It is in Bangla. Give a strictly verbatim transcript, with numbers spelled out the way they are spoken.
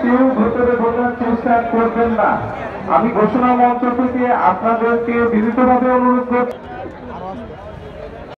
কেউ ভেতরে ঢোকার চেষ্টা করবেন না। আমি ঘোষণা মঞ্চ থেকে আপনাদেরকে বিনীতভাবে অনুরোধ করছি।